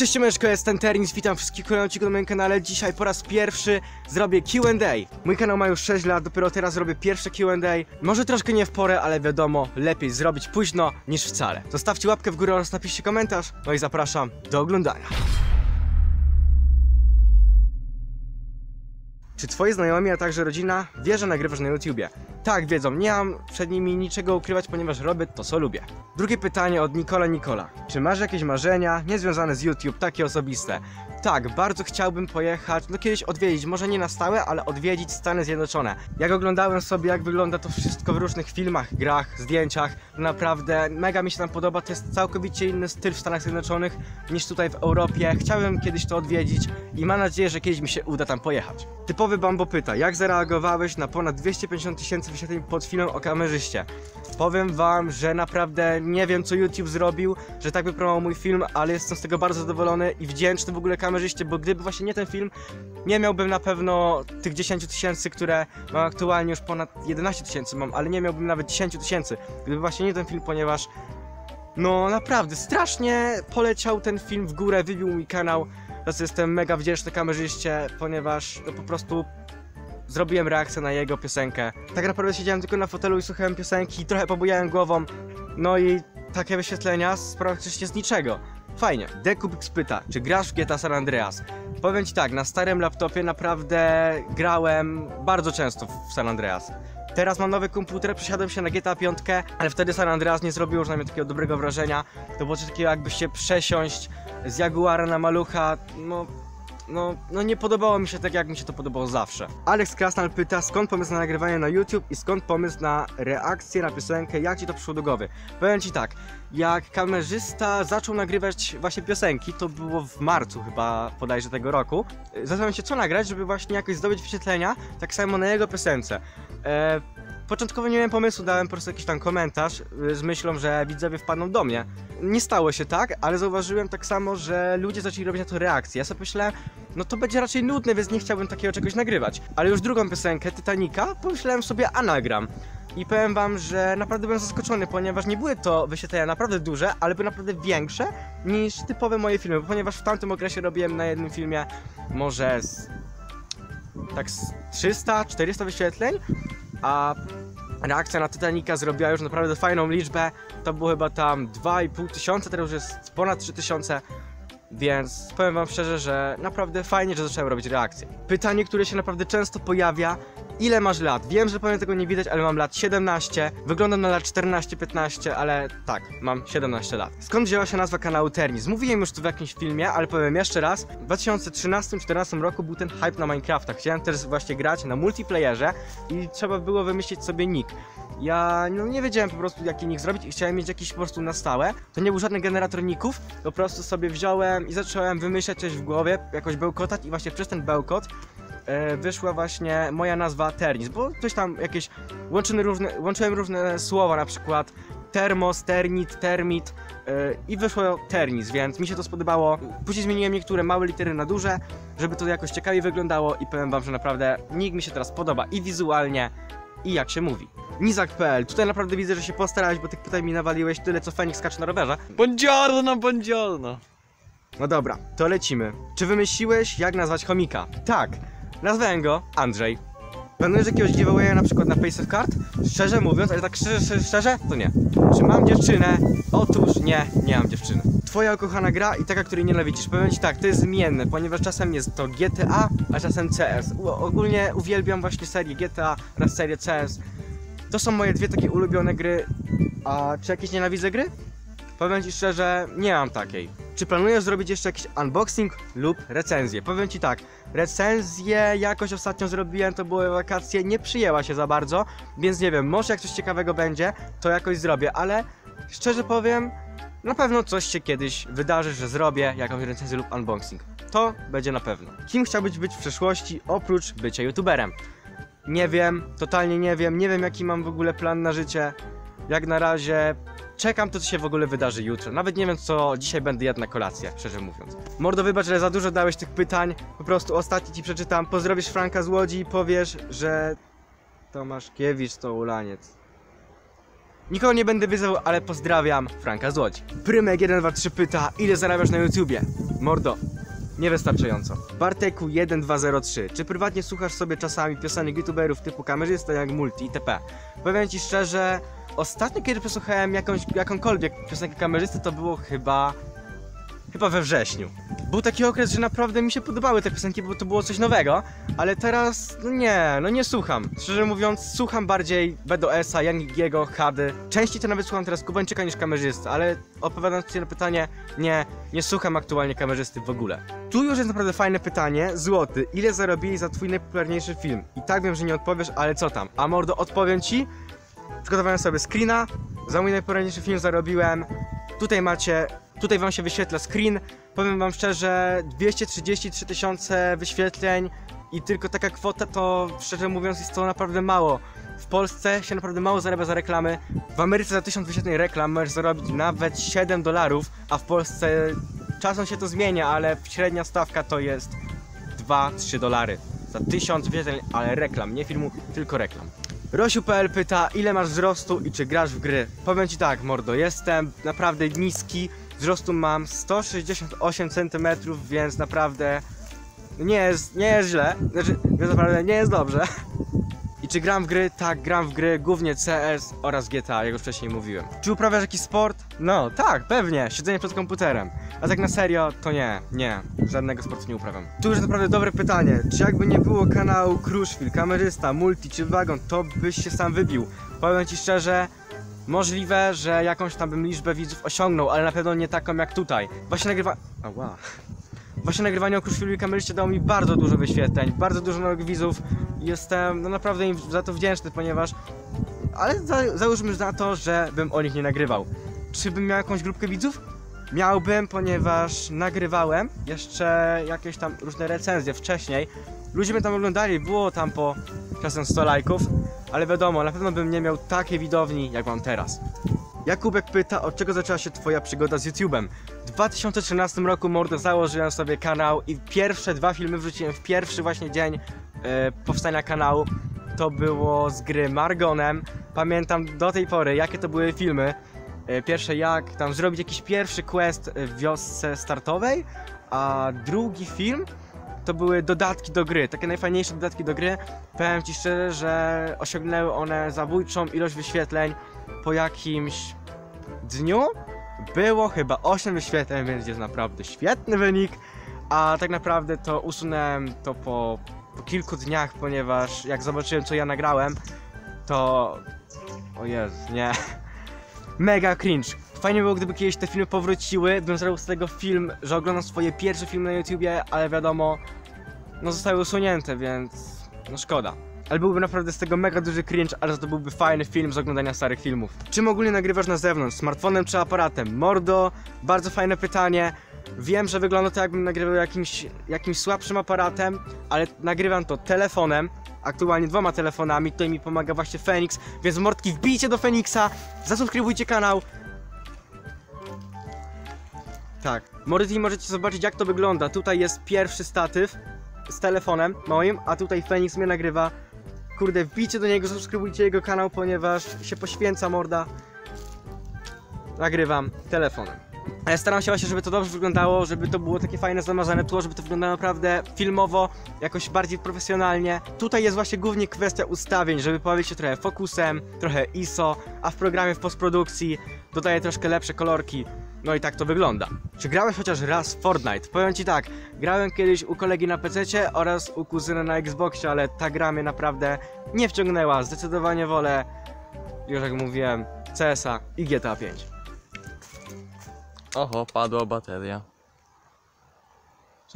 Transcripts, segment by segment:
Cześć mężko, jestem Ternis, witam wszystkich kolejnych na moim kanale. Dzisiaj po raz pierwszy zrobię Q&A. Mój kanał ma już 6 lat, dopiero teraz robię pierwsze Q&A. Może troszkę nie w porę, ale wiadomo, lepiej zrobić późno niż wcale. Zostawcie łapkę w górę oraz napiszcie komentarz, no i zapraszam do oglądania. Czy twoi znajomi, a także rodzina wie, że nagrywasz na YouTubie? Tak, wiedzą, nie mam przed nimi niczego ukrywać, ponieważ robię to, co lubię. Drugie pytanie od Nikola. Czy masz jakieś marzenia niezwiązane z YouTube, takie osobiste? Tak, bardzo chciałbym pojechać, no kiedyś odwiedzić, może nie na stałe, ale odwiedzić Stany Zjednoczone. Jak oglądałem sobie, jak wygląda to wszystko w różnych filmach, grach, zdjęciach, naprawdę mega mi się tam podoba, to jest całkowicie inny styl w Stanach Zjednoczonych niż tutaj w Europie. Chciałem kiedyś to odwiedzić i mam nadzieję, że kiedyś mi się uda tam pojechać. Typowy Bambo pyta, jak zareagowałeś na ponad 250 000 wyświetleń pod filmem o kamerzyście? Powiem wam, że naprawdę nie wiem, co YouTube zrobił, że tak wypromował mój film, ale jestem z tego bardzo zadowolony i wdzięczny w ogóle kamerzyście, bo gdyby właśnie nie ten film, nie miałbym na pewno tych 10 000, które mam aktualnie, już ponad 11 000 mam, ale nie miałbym nawet 10 000, gdyby właśnie nie ten film, ponieważ no naprawdę strasznie poleciał ten film w górę, wybił mój kanał. Teraz jestem mega wdzięczny kamerzyście, ponieważ no po prostu zrobiłem reakcję na jego piosenkę. Tak naprawdę siedziałem tylko na fotelu i słuchałem piosenki, trochę pobujałem głową, no i takie wyświetlenia praktycznie z niczego. Fajnie. Dekubix pyta, czy grasz w GTA San Andreas? Powiem ci tak, na starym laptopie naprawdę grałem bardzo często w San Andreas. Teraz mam nowy komputer, przesiadłem się na GTA 5, ale wtedy San Andreas nie zrobiło już na mnie takiego dobrego wrażenia. To było coś takiego, jakby się przesiąść z Jaguara na Malucha, no nie podobało mi się tak, jak mi się to podobało zawsze. Alex Krasnal pyta, skąd pomysł na nagrywanie na YouTube i skąd pomysł na reakcję na piosenkę, jak ci to przyszło do głowy? Powiem ci tak, jak kamerzysta zaczął nagrywać właśnie piosenki, to było w marcu chyba bodajże tego roku, zastanawiałem się, co nagrać, żeby właśnie jakoś zdobyć wyświetlenia, tak samo na jego piosence. Początkowo nie miałem pomysłu, dałem po prostu jakiś tam komentarz z myślą, że widzowie wpadną do mnie. Nie stało się tak, ale zauważyłem tak samo, że ludzie zaczęli robić na to reakcję. Ja sobie myślałem, no to będzie raczej nudne, więc nie chciałbym takiego czegoś nagrywać. Ale już drugą piosenkę, Titanica, pomyślałem sobie, a nagram. I powiem wam, że naprawdę byłem zaskoczony, ponieważ nie były to wyświetlenia naprawdę duże, ale były naprawdę większe niż typowe moje filmy, ponieważ w tamtym okresie robiłem na jednym filmie może z 300-400 wyświetleń, a reakcja na Titanica zrobiła już naprawdę fajną liczbę. To było chyba tam 2500, teraz już jest ponad 3000. Więc powiem wam szczerze, że naprawdę fajnie, że zacząłem robić reakcje. Pytanie, które się naprawdę często pojawia: ile masz lat? Wiem, że pewnie tego nie widać, ale mam lat 17. Wyglądam na lat 14-15, ale tak, mam 17 lat. Skąd wzięła się nazwa kanału Ternis? Mówiłem już tu w jakimś filmie, ale powiem jeszcze raz. W 2013-2014 roku był ten hype na Minecrafta. Chciałem też właśnie grać na multiplayerze i trzeba było wymyślić sobie nick. Ja nie wiedziałem po prostu, jaki nick zrobić i chciałem mieć jakiś po prostu na stałe. To nie był żaden generator nicków, po prostu sobie wziąłem i zacząłem wymyślać coś w głowie, jakoś bełkotać i właśnie przez ten bełkot wyszła właśnie moja nazwa Ternis, bo coś tam jakieś łączyłem różne słowa, na przykład termos, ternit, termit i wyszło Ternis, więc mi się to spodobało. Później zmieniłem niektóre małe litery na duże, żeby to jakoś ciekawie wyglądało i powiem wam, że naprawdę nick mi się teraz podoba i wizualnie, i jak się mówi. Nizak.pl, tutaj naprawdę widzę, że się postarałeś, bo tych pytań mi nawaliłeś tyle, co Feniks skacze na rowerze. Buongiorno! No dobra, to lecimy. Czy wymyśliłeś, jak nazwać chomika? Tak, nazwałem go Andrzej. Planujesz jakiegoś giveawaya na przykład na Face of Card? Szczerze mówiąc, ale tak szczerze, to nie. Czy mam dziewczynę? Otóż nie mam dziewczyny. Twoja ukochana gra i taka, której nienawidzisz. Powiem ci tak, to jest zmienne, ponieważ czasem jest to GTA, a czasem CS. Ogólnie uwielbiam właśnie serię GTA oraz serię CS. To są moje dwie takie ulubione gry. A czy jakieś nienawidzę gry? Powiem ci szczerze, nie mam takiej. Czy planujesz zrobić jeszcze jakiś unboxing lub recenzję? Powiem ci tak, recenzję jakoś ostatnio zrobiłem, to były wakacje, nie przyjęła się za bardzo, więc nie wiem, może jak coś ciekawego będzie, to jakoś zrobię, ale szczerze powiem, na pewno coś się kiedyś wydarzy, że zrobię jakąś recenzję lub unboxing. To będzie na pewno. Kim chciałbyś być w przyszłości oprócz bycia youtuberem? Nie wiem, totalnie nie wiem jaki mam w ogóle plan na życie. Jak na razie czekam to, co się w ogóle wydarzy jutro. Nawet nie wiem, co dzisiaj będę jadł na kolację, szczerze mówiąc. Mordo, wybacz, że za dużo dałeś tych pytań. Po prostu ostatni ci przeczytam. Pozdrowisz Franka z Łodzi i powiesz, że Tomaszkiewicz to ulaniec. Nikogo nie będę wyzwał, ale pozdrawiam, Franka z Łodzi. Prymek123 pyta, ile zarabiasz na YouTubie? Mordo, niewystarczająco. Barteku1203, czy prywatnie słuchasz sobie czasami piosenek youtuberów typu kamerzysta jak Multi itp? Powiem ci szczerze, ostatnio kiedy przesłuchałem jakąkolwiek piosenkę kamerzysty, to było chyba we wrześniu. Był taki okres, że naprawdę mi się podobały te piosenki, bo to było coś nowego, ale teraz, nie słucham. Szczerze mówiąc, słucham bardziej BDS-a, Yangiego, Hady. Częściej to nawet słucham teraz Kubańczyka niż kamerzysty, ale odpowiadając ci na pytanie, nie słucham aktualnie kamerzysty w ogóle. Tu już jest naprawdę fajne pytanie. Złoty, ile zarobili za twój najpopularniejszy film? I tak wiem, że nie odpowiesz, ale co tam? A mordo, odpowiem ci. Przygotowałem sobie screena. Za mój najpopularniejszy film zarobiłem. Tutaj wam się wyświetla screen. Powiem wam szczerze, 233 000 wyświetleń i tylko taka kwota to, szczerze mówiąc, jest to naprawdę mało. W Polsce się naprawdę mało zarabia za reklamy. W Ameryce za 1000 wyświetleń reklam możesz zarobić nawet $7, a w Polsce czasem się to zmienia, ale średnia stawka to jest $2-3 za 1000 wyświetleń, ale reklam, nie filmu, tylko reklam. Rosiu.pl pyta, ile masz wzrostu i czy grasz w gry? Powiem ci tak, mordo, jestem naprawdę niski. Wzrostu mam 168 cm, więc naprawdę nie jest źle. Znaczy, więc naprawdę nie jest dobrze. I czy gram w gry? Tak, gram w gry, głównie CS oraz GTA, jak już wcześniej mówiłem. Czy uprawiasz jakiś sport? No, tak, pewnie, siedzenie przed komputerem. A tak na serio, to nie, żadnego sportu nie uprawiam. Tu już naprawdę dobre pytanie. Czy jakby nie było kanału Kruszwil, kamerzysta, Multi czy Wagon, to byś się sam wybił? Powiem ci szczerze, możliwe, że jakąś tam bym liczbę widzów osiągnął, ale na pewno nie taką jak tutaj. Właśnie nagrywanie o Kruszwilu i kamerzyście dało mi bardzo dużo wyświetleń, bardzo dużo nowych widzów. Jestem naprawdę im za to wdzięczny, ponieważ... Ale załóżmy na to, że bym o nich nie nagrywał. Czy bym miał jakąś grupkę widzów? Miałbym, ponieważ nagrywałem jeszcze jakieś tam różne recenzje wcześniej. Ludzie mnie tam oglądali, było tam po czasem 100 lajków, ale wiadomo, na pewno bym nie miał takiej widowni, jak mam teraz. Jakubek pyta, od czego zaczęła się twoja przygoda z YouTube'em? W 2013 roku, mordo, założyłem sobie kanał i pierwsze 2 filmy wrzuciłem w pierwszy właśnie dzień powstania kanału. To było z gry Margonem. Pamiętam do tej pory, jakie to były filmy. Pierwsze, jak tam zrobić jakiś pierwszy quest w wiosce startowej, a drugi film to były dodatki do gry, takie najfajniejsze dodatki do gry. Powiem ci szczerze, że osiągnęły one zabójczą ilość wyświetleń. Po jakimś dniu było chyba 8 wyświetleń, więc jest naprawdę świetny wynik. A tak naprawdę to usunąłem to po kilku dniach, ponieważ jak zobaczyłem, co ja nagrałem, to... O Jezu, nie... Mega cringe. Fajnie było, gdyby kiedyś te filmy powróciły, bym zrobił z tego film, że oglądam swoje pierwsze filmy na YouTubie, ale wiadomo, no zostały usunięte, więc no szkoda. Ale byłby naprawdę z tego mega duży cringe, ale to byłby fajny film z oglądania starych filmów. Czym ogólnie nagrywasz na zewnątrz? Smartfonem czy aparatem? Mordo, bardzo fajne pytanie. Wiem, że wygląda to, jakbym nagrywał jakimś słabszym aparatem, ale nagrywam to telefonem. Aktualnie 2 telefonami, tutaj mi pomaga właśnie Fenix, więc mordki, wbijcie do Fenixa, zasubskrybujcie kanał. Tak, mordki, możecie zobaczyć, jak to wygląda. Tutaj jest pierwszy statyw z telefonem moim, a tutaj Fenix mnie nagrywa. Kurde, wbijcie do niego, subskrybujcie jego kanał, ponieważ się poświęca, morda. Nagrywam telefonem. Ale staram się właśnie, żeby to dobrze wyglądało, żeby to było takie fajne, zamazane tło, żeby to wyglądało naprawdę filmowo, jakoś bardziej profesjonalnie. Tutaj jest właśnie głównie kwestia ustawień, żeby pobawić się trochę fokusem, trochę ISO, a w programie w postprodukcji dodaję troszkę lepsze kolorki. No i tak to wygląda. Czy grałeś chociaż raz w Fortnite? Powiem ci tak, grałem kiedyś u kolegi na PC-cie oraz u kuzyna na Xboxie, ale ta gra mnie naprawdę nie wciągnęła. Zdecydowanie wolę, już jak mówiłem, CS-a i GTA 5. Oho, padła bateria. Co?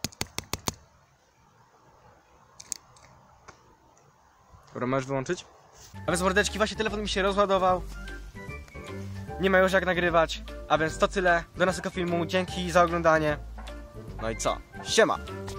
Dobra, możesz wyłączyć? A więc mordeczki, właśnie telefon mi się rozładował. Nie ma już jak nagrywać. A więc to tyle. Do następnego filmu. Dzięki za oglądanie. No i co? Siema!